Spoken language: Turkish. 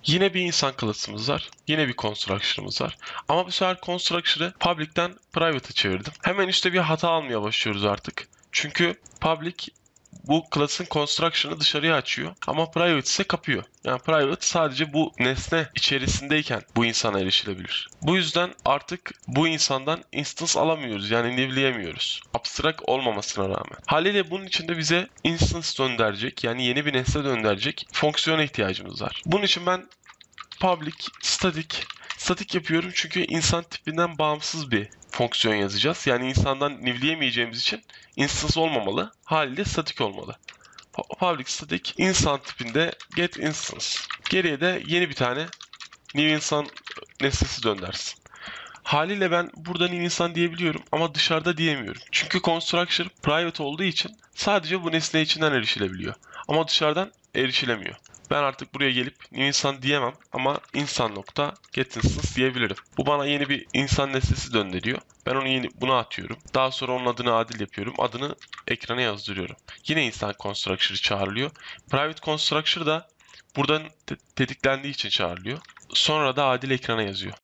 Yine bir insan klasımız var. Yine bir construction'ımız var. Ama bu sefer construction'ı public'ten private'a çevirdim. Hemen işte bir hata almaya başlıyoruz artık. Çünkü public bu class'ın construction'ı dışarıya açıyor ama private ise kapıyor. Yani private sadece bu nesne içerisindeyken bu insana erişilebilir. Bu yüzden artık bu insandan instance alamıyoruz. Yani nivleyemiyoruz. Abstract olmamasına rağmen. Haliyle bunun için de bize instance döndürecek, yani yeni bir nesne döndürecek fonksiyona ihtiyacımız var. Bunun için ben public static yapıyorum çünkü insan tipinden bağımsız bir fonksiyon yazacağız. Yani insandan nivleyemeyeceğimiz için instance olmamalı. Haliyle static olmalı. Public static insan tipinde get instance. Geriye de yeni bir tane new insan nesnesi döndersin. Haliyle ben burada new insan diyebiliyorum ama dışarıda diyemiyorum. Çünkü constructor private olduğu için sadece bu nesne içinden erişilebiliyor. Ama dışarıdan erişilemiyor. Ben artık buraya gelip new insan diyemem ama insan nokta get instance diyebilirim. Bu bana yeni bir insan nesnesi döndürüyor. Ben onu buna atıyorum. Daha sonra onun adını Adil yapıyorum. Adını ekrana yazdırıyorum. Yine insan constructor çağrılıyor. Private constructor da buradan tetiklendiği için çağrılıyor. Sonra da Adil ekrana yazıyor.